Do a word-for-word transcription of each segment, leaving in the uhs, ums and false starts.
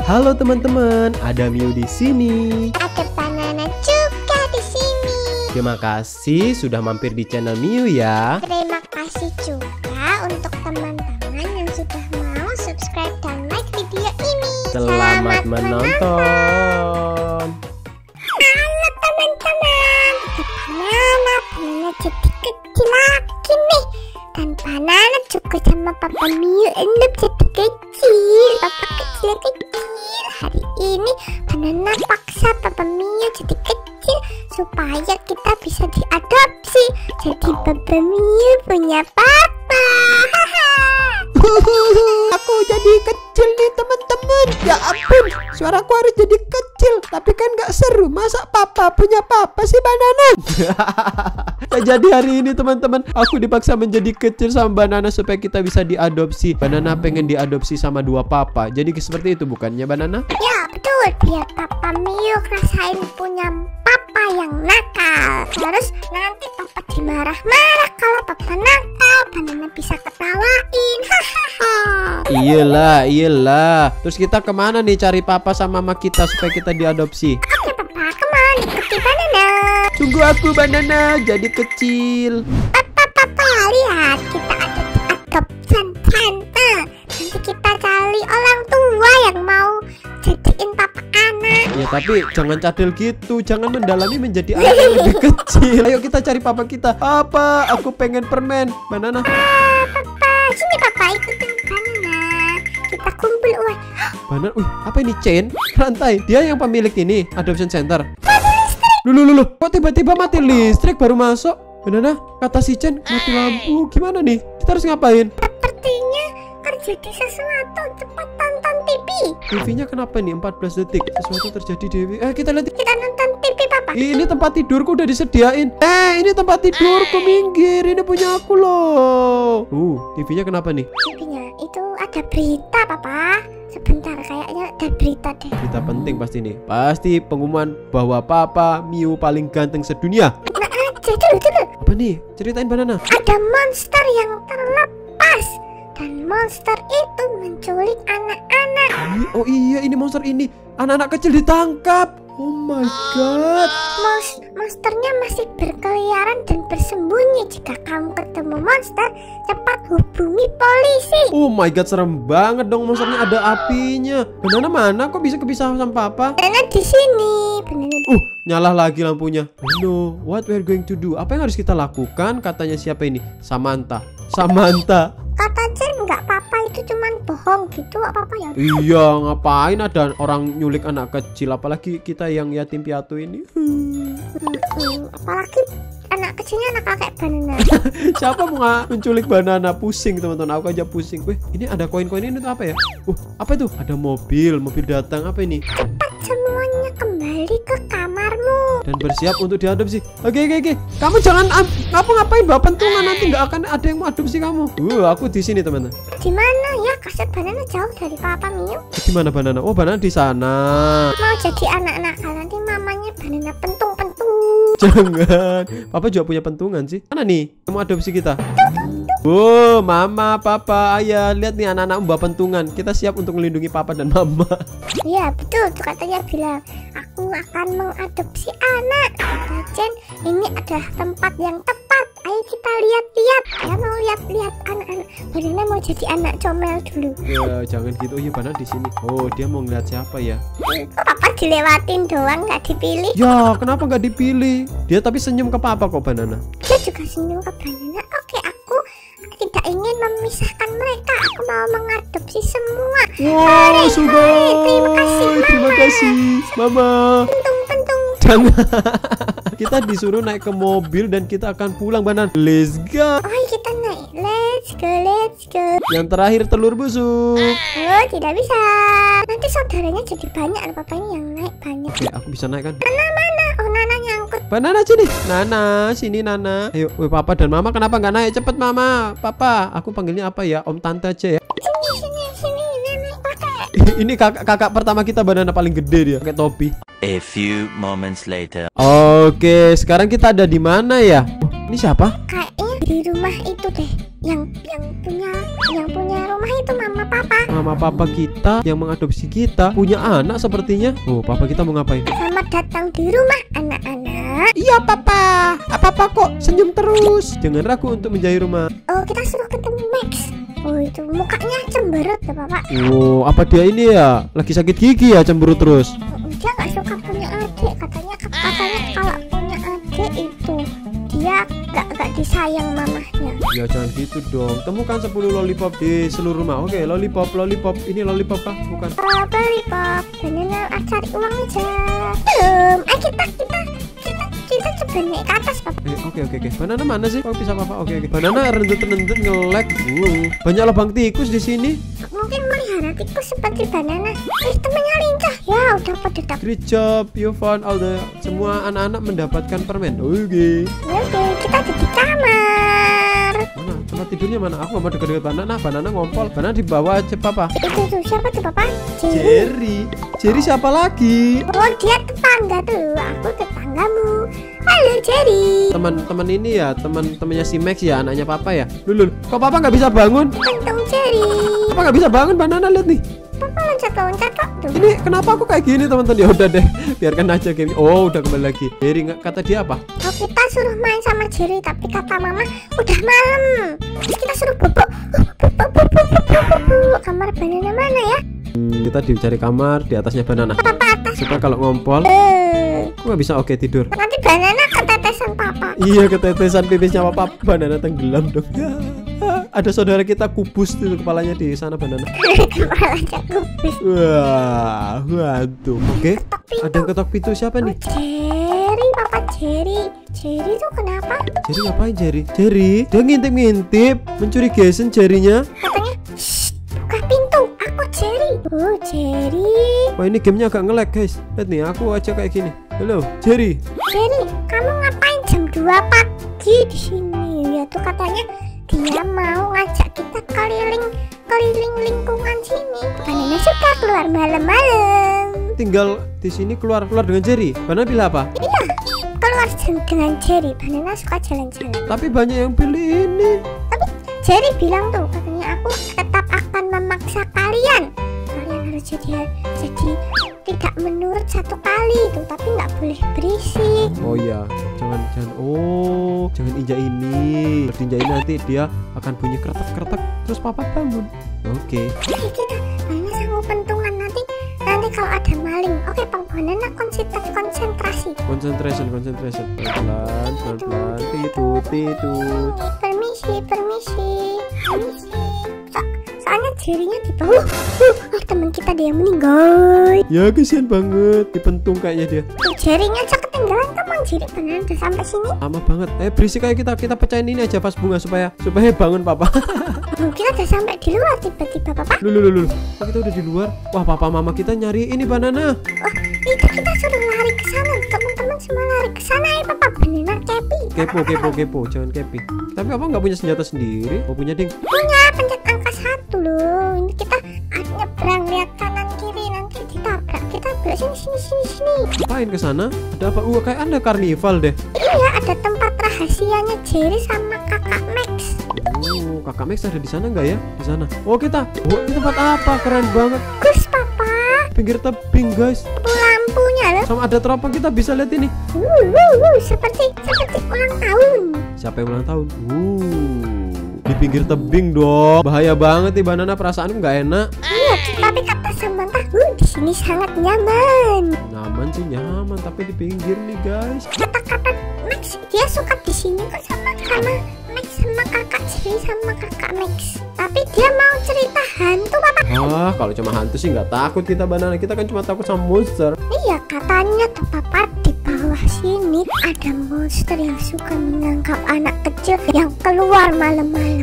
Halo teman-teman, ada Miu di sini. Ada Banana juga di sini. Terima kasih sudah mampir di channel Miu ya. Terima kasih juga untuk teman-teman yang sudah mau subscribe dan like video ini. Selamat, Selamat menonton. Halo teman-teman, Banana Banana jadi kecil lagi nih. Dan Banana juga sama Papa Miu ini jadi kecil. Papa kecil-kecil. Hari ini Banana paksa Papa Miu jadi kecil supaya kita bisa diadopsi. Jadi Papa Miu punya papa. Aku jadi kecil nih teman-teman. Ya ampun, suaraku harus jadi kecil. Tapi kan gak seru. Masa papa punya papa sih Banana? Jadi hari ini teman-teman, aku dipaksa menjadi kecil sama Banana supaya kita bisa diadopsi. Banana pengen diadopsi sama dua papa. Jadi seperti itu bukannya Banana? Ya betul, biar Papa Miu rasain punya papa yang nakal. Terus nanti papa dimarah-marah kalau papa nakal. Banana bisa ketawain. Iyalah, iyalah. Terus kita kemana nih cari papa sama mama kita supaya kita diadopsi? Oke papa, kemana? Ikuti Banana. Tunggu aku Banana, jadi kecil. Papa, papa, lihat kita ada di adoption center. Nanti kita cari orang tua yang mau jadiin papa anak. Ya tapi jangan cadel gitu, jangan mendalami menjadi anak yang lebih kecil. Ayo kita cari papa kita. Papa, aku pengen permen. Banana. Ah, papa, sini papa ikutin Banana. Kita kumpul uang. Banana, wih, apa ini chain? Rantai. Dia yang pemilik ini, adoption center. Lulu lulu, kok tiba-tiba mati listrik baru masuk? Banana, kata si Chen mati lampu. Gimana nih? Kita harus ngapain? Sepertinya terjadi sesuatu. Cepat tonton T V. T V-nya kenapa nih? empat belas detik. Sesuatu terjadi di... Eh, kita lihat. Kita nonton T V papa. Ini tempat tidurku udah disediain. Eh, ini tempat tidurku, minggir. Ini punya aku loh. Uh, T V-nya kenapa nih? T V-nya itu ada berita papa. Sebentar, kayaknya ada berita deh. Berita penting pasti nih. Pasti pengumuman bahwa Papa Miu paling ganteng sedunia. Nah aja dulu dulu. Apa nih? Ceritain Banana. Ada monster yang terlepas. Dan monster itu menculik anak-anak. Oh iya, ini monster ini. Anak-anak kecil ditangkap. Oh my god. Mos monsternya masih berkeliaran dan bersembunyi. Jika kamu ketemu monster, cepat hubungi polisi. Oh my god, serem banget dong, monsternya ada apinya. Banana mana? Kok bisa kepisah sama Papa? Banana di sini. Banana. Uh, nyala lagi lampunya. Oh no, what we're going to do? Apa yang harus kita lakukan? Katanya siapa ini? Samantha. Samantha. Kata Jen nggak apa-apa, itu cuman bohong gitu, apa-apa ya? Iya, ngapain ada orang nyulik anak kecil, apalagi kita yang yatim piatu ini. Hmm, hmm, apalagi anak kecilnya anak kakek Banana. Siapa mau menculik Banana? Pusing teman-teman, aku aja pusing. Wih, ini ada koin-koin ini tuh apa ya? Uh, apa itu? Ada mobil, mobil datang. Apa ini? Cepat semuanya kembali ke kamarmu dan bersiap untuk diadopsi. Oke oke oke. Kamu jangan ngapa ngapain bawa pentungan, nanti nggak akan ada yang mau adopsi kamu. Uh, aku di sini teman-teman. Di mana ya? Kaset Banana jauh dari Papa Miu. Di mana Banana? Oh, Banana di sana. Mau jadi anak nakal, nanti mamanya Banana pentung-pentung. Jangan. Papa juga punya pentungan sih. Mana nih? Kamu adopsi kita. Oh, mama, papa, ayah, lihat nih anak-anak bawa pentungan. Kita siap untuk melindungi papa dan mama. Iya betul, tuh katanya bilang aku akan mengadopsi anak. Kata Jen, ini adalah tempat yang tepat. Ayo kita lihat-lihat. Ya mau lihat-lihat anak-anak. Banana mau jadi anak comel dulu. Ya jangan gitu. Oh iya, Banana di sini. Oh, dia mau ngeliat siapa ya? Kok papa dilewatin doang, nggak dipilih? Ya kenapa nggak dipilih? Dia tapi senyum ke papa kok Banana. Dia juga senyum ke Banana. Oke, aku tidak ingin memisahkan mereka. Aku mau mengadopsi semua. Wow, sudah. Terima kasih, Mama. Terima kasih, Mama. Pentung-pentung. Jangan. Kita disuruh naik ke mobil dan kita akan pulang Banana. Let's go. Oh, kita naik. Let's go, let's go. Yang terakhir telur busuk. Oh, tidak bisa. Nanti saudaranya jadi banyak. Papa ini yang naik banyak. Oke, aku bisa naik kan? Nana mana? Oh, Nana nyangkut. Banana sini. Nana, sini Nana. Ayo, weh, Papa dan Mama kenapa nggak naik? Cepet Mama. Papa, aku panggilnya apa ya? Om Tante aja ya. Sini, sini, sini. Nenek pakai. Ini kakak kakak pertama kita Banana paling gede dia, pakai topi. A few moments later. Oke, sekarang kita ada di mana ya? Oh, ini siapa? Kayaknya di rumah itu deh. Yang yang punya yang punya rumah itu mama papa. Mama mama papa kita yang mengadopsi kita punya anak sepertinya. Oh, papa kita mau ngapain? Selamat datang di rumah anak-anak. Iya papa. Apa-apa kok senyum terus. Jangan ragu untuk menjahit rumah. Oh, kita suruh ketemu Max. Oh, itu mukanya cemberut ya papa. Oh, apa dia ini ya? Lagi sakit gigi ya cemburu terus? Dia nggak suka punya adik. Katanya katanya kalau punya adik itu dia nggak nggak disayang mamahnya. Ya jangan gitu dong. Temukan sepuluh lollipop di seluruh rumah. Oke, lollipop, lollipop. Ini lollipop kah? Bukan. Oh, lollipop. Banana, ah, cari uang aja. Belum. Eh, kita kita kita kita coba naik ke atas papa. Eh, oke oke oke. Banana mana sih? Kok bisa papa? Oke oke. Banana rendut-rendut nge-lag. Uh, banyak lubang tikus di sini. Mungkin melihara tikus seperti banana. Eh, temennya lincah. Ya, udah pada dapat. Great job, you found all the semua anak-anak mendapatkan permen. Oke. Oke, kita ada di kamar. Mana? Tempat tidurnya mana? Aku nggak mau deket-deket banana. Banana ngompol. Banana di bawah aja papa. Itu tuh siapa tuh papa? Jerry. Jerry siapa lagi? Oh, dia tetangga tuh. Aku tetanggamu. Halo Jerry. Teman-teman ini ya, teman-temannya si Max ya, anaknya papa ya. Lulul, kok papa nggak bisa bangun? Untung Jerry. Papa nggak bisa bangun, banana lihat nih. Papa loncat-loncat kok tuh. Ini kenapa aku kayak gini teman-teman? Ya udah deh, biarkan aja game. Oh, udah kembali lagi. Jerry nggak kata dia apa? Oh, kita suruh main sama Jerry, tapi kata mama udah malam. Terus kita suruh bobok. Bobok, bobok, bobok, bobok. Kamar banana mana ya? Hmm, kita dicari kamar di atasnya banana. Papa atas. Supaya kalau ngompol, Eh, aku nggak bisa oke tidur. nanti banana ketetesan papa. Iya, ketetesan pipisnya papa, banana tenggelam dong. Ada saudara kita kubus tuh kepalanya di sana banana. Kepalanya kubis. Wah, waduh. Oke, Ketok pintu. ada yang ketok pintu siapa nih? Jerry, papa Jerry. Jerry tuh kenapa? Jerry ngapain Jerry? Jerry, dia ngintip-ngintip, mencuri gesen jarinya. Katanya, shh, buka pintu. Aku Jerry. Oh, Jerry. Wah, ini gamenya agak nge-lag guys. Lihat nih, aku aja kayak gini. Halo, Jerry. Jerry, kamu ngapain jam dua pagi di sini? Ya tuh katanya dia mau ngajak kita keliling keliling lingkungan sini. Banana suka keluar malam-malam. Tinggal di sini keluar-keluar dengan Jerry. Banana pilih apa? Iya, keluar jalan dengan Jerry. Banana suka jalan-jalan. Tapi banyak yang pilih ini. Tapi Jerry bilang tuh katanya aku tetap akan memaksa kalian. Kalian harus jadi jadi tidak menurut satu kali itu, tapi nggak boleh berisik. Oh iya, jangan jangan. Oh, jangan injak ini. Kalau diinjak ini nanti dia akan bunyi kretek-kretek. Terus papa bangun. Oke. Oke, kita banyak sanggup pentungan nanti. Nanti kalau ada maling, oke Bang Banana konsentrasi konsentrasi. Concentration, concentration. Pelan-pelan, pelan-pelan. Titut, titut. Permisi, permisi, permisi. So, soalnya jarinya di bawah. Uh, oh, teman kita dia meninggal. Ya kasihan banget, dipentung kayaknya dia. Tuh, jarinya aja ketinggalan, teman jari Banana udah sampai sini. Lama banget. Eh berisik kayak kita kita pecahin ini aja pas bunga supaya supaya bangun papa. Oh, kita udah sampai di luar tiba-tiba papa. Lulu lulu. Oh, kita udah di luar. Wah papa mama kita nyari ini banana. Oh, itu kita suruh lari ke sana. Teman-teman semua lari ke sana ya papa. Banana kepi. Kepo kepo kepo, jangan kepi. Tapi apa nggak punya senjata sendiri? Oh punya ding. Punya, pencet angka satu loh. Ini kita nyebrang lihat kanan kiri nanti ditabrak. Kita belok sini sini sini sini. Ngapain ke sana? Ada apa? Uh kayak ada karnival deh. Iya, ada tempat rahasianya Jerry sama kakak Max. Oh kakak Max ada di sana nggak ya? Di sana. Oh kita. Oh ini tempat apa? Keren banget. Gus papa. Pinggir tebing guys. Lampunya loh. Sama ada teropong kita bisa lihat ini. Uh, uh, uh, seperti seperti ulang tahun. Siapa yang ulang tahun? Uh di pinggir tebing dong. Bahaya banget nih banana, perasaanku nggak enak. Iya, tapi kata Samantha, uh, di sini sangat nyaman. Nyaman sih nyaman, tapi di pinggir nih guys. Kata-kata Max, dia suka di sini kok sama sama Max sama kakak Jerry sama kakak Max. Tapi dia mau cerita hantu papa. Wah, kalau cuma hantu sih nggak takut kita banana. Kita kan cuma takut sama monster. Iya, katanya tuh papa di bawah sini ada monster yang suka menangkap anak kecil yang keluar malam-malam.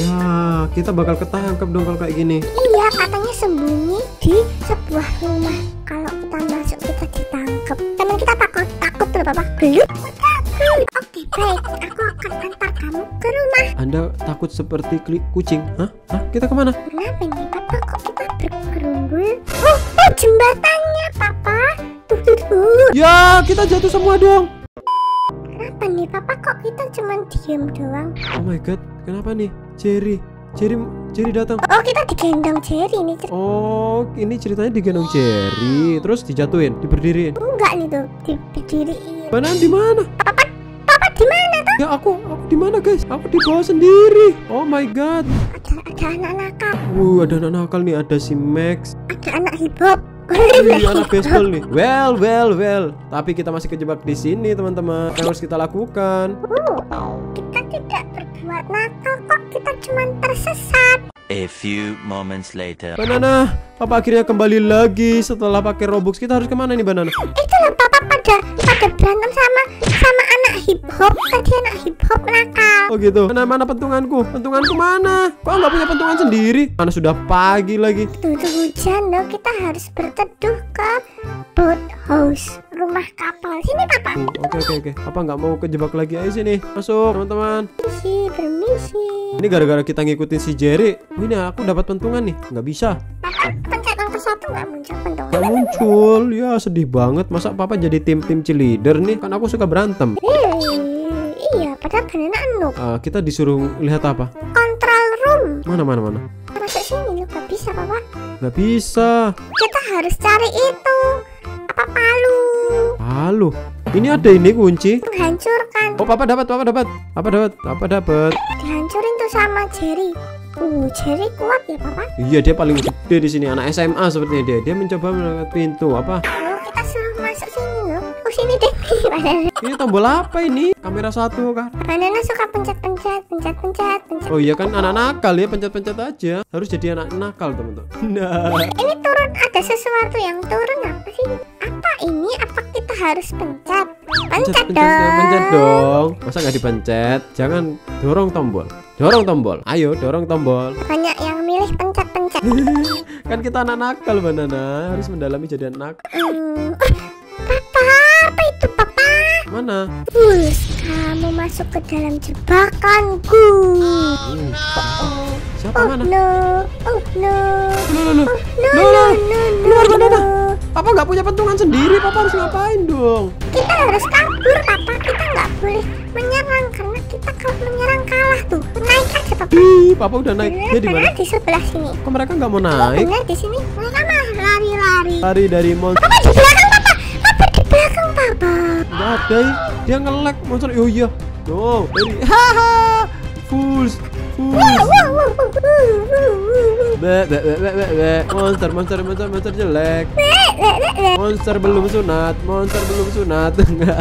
Ya, kita bakal ketangkep dong kalau kayak gini. Iya, katanya sembunyi di sebuah rumah. Kalau kita masuk kita ditangkap. Teman kita takut takut tuh papa. Belum takut. Oke baik, aku akan antar kamu ke rumah. Anda takut seperti kli- kucing? Hah? Hah? Kita kemana? Kenapa nih papa kok kita bergerumbul? Oh, oh jembatannya papa. Tuh tuh tuh. Ya, kita jatuh semua dong. Kenapa nih papa kok kita cuma diem doang? Oh my god, kenapa nih? Jerry, Jerry, Jerry datang. Oh, kita digendong Jerry nih. Oh, ini ceritanya digendong Jerry, terus dijatuhin, diberdiriin. Enggak nih tuh, diberdiriin. Banan di mana? Papa, papa di mana tuh? Ya aku, aku di mana guys? Aku di bawah sendiri. Oh my god. Ada ada anak nakal. Uh, ada anak nakal nih, ada si Max. Ada anak hip hop. Wih, anak baseball nih. Well, well, well. Tapi kita masih kejebak di sini, teman-teman. Yang harus kita lakukan? Uh, kita tidak berbuat nakal kok. Kita cuma tersesat. A few moments later. Banana, Papa akhirnya kembali lagi setelah pakai Robux. Kita harus kemana nih, Banana? Itulah Papa pada pada berantem sama sama anak hip hop. Tadi anak hip hop nakal. Oh gitu. Mana mana pentunganku? Pentunganku mana? Kok nggak punya pentungan sendiri? Mana sudah pagi lagi. Tuh, tuh hujan loh. Kita harus berteduh ke boat house, rumah kapal. Sini Papa. Oh, oke oke oke. Papa nggak mau kejebak lagi. Ayo sini, masuk teman-teman. Permisi, permisi. Ini gara-gara kita ngikutin si Jerry. Oh, ini aku dapat pentungan nih. Nggak bisa. Papa pencet angka satu nggak muncul pentungan. Nggak muncul. Ya sedih banget. Masa Papa jadi tim-tim cheerleader nih? Kan aku suka berantem. Eh, iya, padahal Banana noob. Uh, kita disuruh lihat apa? Control room. Mana mana mana? Masuk sini loh, nggak bisa Papa. Nggak bisa. Kita harus cari itu. Apa palu? Halo. Ini ada ini kunci. Menghancurkan. Oh, Papa dapat, Papa dapat. Papa dapat, Papa dapat. Dihancurin tuh sama Jerry. Uh, Jerry kuat ya Papa. Iya, dia paling gede di sini. Anak S M A sepertinya dia. Dia mencoba melewati pintu. Apa? Oh, kita suruh masuk sini loh. Oh, sini deh. Ini tombol apa ini? Kamera satu kan? Banana suka pencet-pencet, pencet-pencet, pencet. Oh iya kan anak nakal ya, pencet-pencet aja. Harus jadi anak nakal, teman-teman. Nah. Ini turun, ada sesuatu yang turun apa sih? Apa ini? Apa kita harus pencet? Pencet, Pencet, dong. pencet, pencet dong. Masa nggak dipencet? Jangan dorong tombol. Dorong tombol. Ayo, dorong tombol. Banyak yang milih pencet-pencet. Kan kita anak nakal, Banana. Harus mendalami jadi anak. Hmm. Papa, apa itu Papa? Mana? Wus, kamu masuk ke dalam jebakanku. Uh, Oh, siapa oh mana? no, oh no, Loh, loh, loh. no, Loh, no, loh. no, no, Keluar, no. Banana. Papa nggak punya pentungan sendiri. Papa harus ngapain dong? Kita harus kabur, Papa. Kita nggak boleh menyerang karena kita kalau menyerang kalah tuh. Naik aja, Papa. Ih, Papa udah naik. Bener, Dia di mana? bener, di sebelah sini. Kok mereka nggak mau naik? Benar di sini. Mereka malah lari-lari. Lari dari monster. Papa di belakang, Papa. Papa di belakang, Papa. Nggak ada. Dia nge-lag monster. Oh iya. No, dari haha. Fools. Wow, Fools. wow, wow, wow, wow, wow, wow. Be, be, be, be, be, be. Monster, monster, monster, monster jelek. Lek, lek, lek, lek. Monster belum sunat. Monster belum sunat.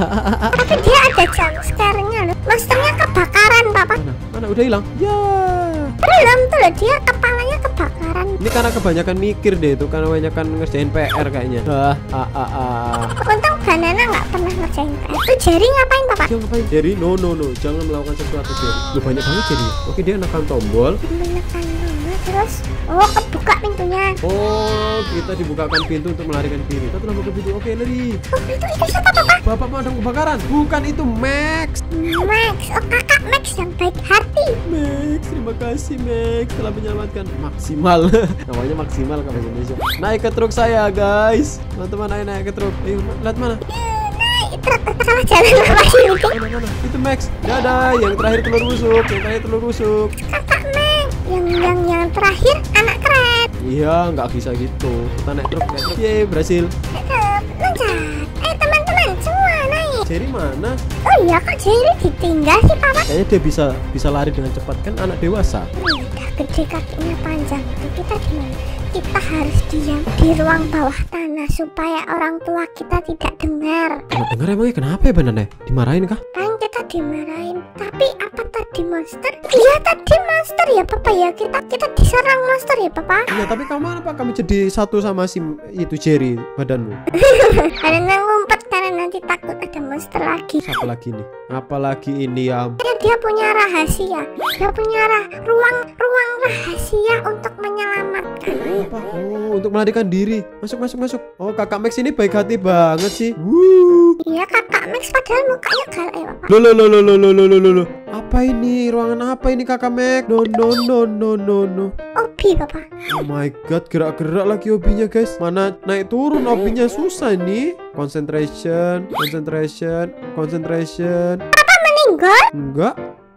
Tapi dia ada jump scare-nya loh. Monsternya kebakaran, Papa. Mana? Mana udah hilang? Ya. Belum tuh loh, dia kepalanya kebakaran. Ini karena kebanyakan mikir deh itu, karena kebanyakan ngerjain P R kayaknya. Ah, ah, ah, ah. Untung Banana nggak pernah ngerjain P R. Tuh Jerry ngapain, Papa? Dia ngapain? Jerry, no, no, no. Jangan melakukan sesuatu, Jerry. Lu banyak banget, Jerry. Oke, dia menekan tombol. Menekan dulu, terus oh kebuka pintunya. Oh, kita dibukakan pintu untuk melarikan diri. Kita telah buka pintu. Oke, lari. Oh itu itu siapa, Papa? Bapak pemadam kebakaran. Bukan, itu Max. Max, oh kakak Max yang baik hati. Max, terima kasih Max telah menyelamatkan. Maksimal. Namanya maksimal kalau bahasa Indonesia. Naik ke truk saya, guys. Teman-teman, ayo naik ke truk. Ayo, lihat mana? Naik truk salah jalan apa sih itu? Mana, mana? Itu Max. Dadah, yang terakhir telur busuk. Yang terakhir telur busuk. Kakak Max, yang yang yang terakhir anak keren. Iya, nggak bisa gitu. Kita naik truk, naik truk. Yeay, berhasil. Tetap loncat. Eh teman-teman semua naik. Jerry mana? Oh iya kok Jerry ditinggal sih, Papa? Kayaknya dia bisa bisa lari dengan cepat, kan anak dewasa. Hmm, udah gede kakinya panjang. Tuh, kita gimana? Kita harus diam di ruang bawah tanah supaya orang tua kita tidak dengar. Nggak dengar emangnya kenapa ya Banana? Dimarahin kah? Kan kita dimarahin. Tapi apa tadi monster? Iya tadi monster ya Papa ya. Kita kita diserang monster ya Papa. Iya, tapi kamu apa kamu jadi satu sama si itu Jerry badanmu? Karena ngumpet karena nanti takut ada monster lagi. Apa lagi nih? Apalagi ini ya? Dia, dia punya rahasia. Dia punya ra ruang ruang rahasia untuk menyelamatkan. Apa? Oh, untuk melarikan diri. Masuk, masuk, masuk. Oh, kakak Max ini baik hati banget sih. Wuh. Iya kakak Max padahal mukanya galak ya Papa. Loh, loh, loh, loh, loh, loh, loh, loh, loh. Apa ini? Ruangan apa ini kakak Max? No, no, no, no, no, no. Obi Papa. Oh my god, gerak-gerak lagi obinya guys. Mana naik turun obinya susah nih. Concentration, concentration, concentration. Papa meninggal? Enggak.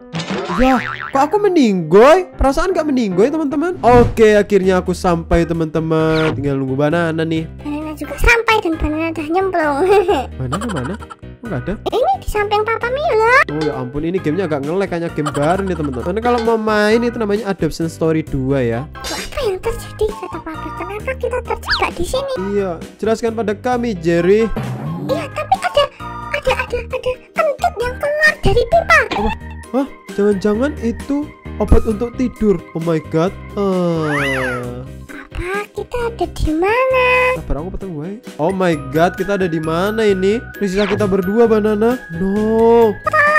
Ya, kok aku meninggoy? Perasaan gak meninggoy teman-teman. Oke, akhirnya aku sampai teman-teman. Tinggal nunggu banana nih. Banana juga sampai dan banana udah nyemplung. Banana mana? Oh, nggak ada. Ini di samping Papa Milo. Oh ya ampun, ini gamenya agak nge-lag, hanya game baru nih teman-teman. Karena kalau mau main itu namanya Adoption Story dua ya. Apa yang terjadi kata Papa? Kenapa kita terjebak di sini? Iya, jelaskan pada kami, Jerry. Iya, tapi ada ada ada ada kentut yang keluar dari pipa. Apa? Hah? Jangan-jangan itu obat untuk tidur. Oh my god. Ah. Papa, kita ada di mana? Sabar, aku peteng gue. Oh my god, kita ada di mana ini? Ini sisa kita berdua, Banana. No.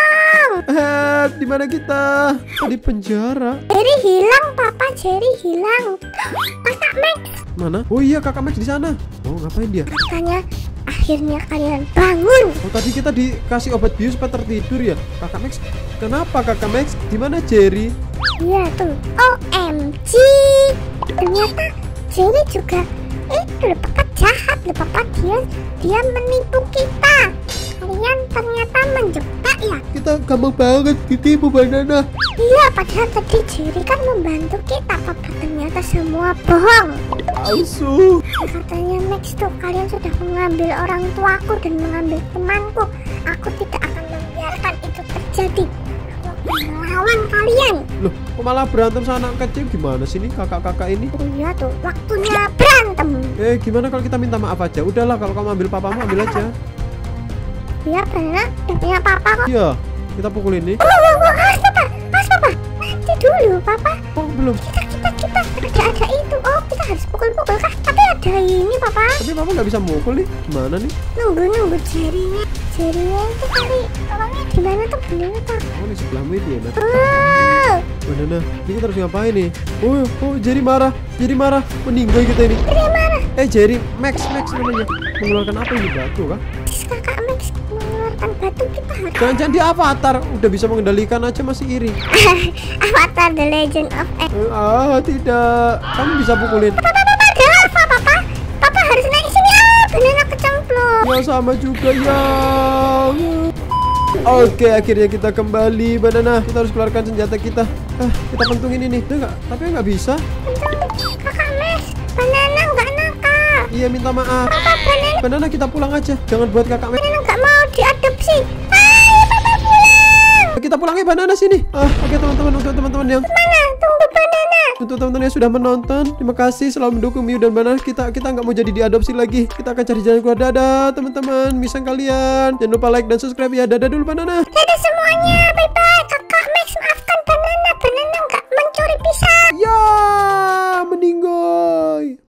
Eh, di mana kita? Oh, di penjara. Jerry hilang, Papa. Jerry hilang. Kakak Max. Mana? Oh iya, Kakak Max di sana. Oh, ngapain dia? Katanya akhirnya kalian bangun. Oh, tadi kita dikasih obat bius supaya tertidur ya. Kakak Max, kenapa Kakak Max? Di mana Jerry? Iya tuh. O M G. Ternyata Jerry juga itu loh, Papa jahat loh, Papa. Dia dia menipu kita. Kalian ternyata menjebak ya. Kita gampang banget ditipu, Banana. Iya, padahal tadi Jerry kan membantu kita, Papa. Ternyata semua bohong. Asu. Katanya Max tuh, kalian sudah mengambil orang tuaku dan mengambil temanku. Aku tidak akan membiarkan itu terjadi. Aku akan melawan kalian. Loh, kok malah berantem sama anak kecil? Gimana sih nih kakak-kakak ini? Iya tuh, waktunya berantem. Eh, gimana kalau kita minta maaf aja? Udahlah, kalau kamu ambil papamu, ambil aja. Iya, benar. Udah punya Papa kok. Iya, kita pukul ini. Oh, oh, oh, awas Papa, awas Papa. Nanti dulu Papa. Oh, belum. Kita, kita, kita ada ada itu. Oh, kita harus pukul-pukul kah? Tapi ada ini Papa. Tapi papa nggak bisa mukul nih. Gimana nih? Nunggu nunggu Jerry-nya. Jerry-nya itu kali orangnya di mana tuh bener tuh? Oh, di sebelahmu itu ya, Nat. Oh, Banana, ini kita harus ngapain nih? Oh, oh, Jerry marah. Jerry marah. Meninggal kita ini. Jerry mana? Eh, Jerry, Max, Max namanya. Mengeluarkan apa ini? Batu kah? Kakak Max mengeluarkan batu, kita harus Jangan-jangan dia avatar. Udah bisa mengendalikan aja masih iri. Avatar The Legend of Aang. Eh, ah, tidak. Kamu bisa pukulin. Papa, Papa, ada apa Papa? Papa harus naik sini. Ah, banana kecemplung. Ya sama juga ya. Oke, akhirnya kita kembali, Banana. Kita harus keluarkan senjata kita. Ah, kita pentungin ini. Udah nggak? Tapi nggak bisa. Kakak Max, banana nggak nakal. Iya, minta maaf. Papa, banana, Banana, kita pulang aja. Jangan buat kakak Max. banana nggak mau diadopsi. Ayo Papa pulang. Kita pulang ya, Banana sini. Ah, oke teman-teman, untuk teman-teman yang Mana? Tunggu banana. untuk teman-teman yang sudah menonton, terima kasih selalu mendukung Miu dan Banana. Kita kita nggak mau jadi diadopsi lagi. Kita akan cari jalan keluar. Dadah teman-teman, misang kalian. Jangan lupa like dan subscribe ya. Dadah dulu, Banana. Dadah semuanya. Bye bye. Kakak.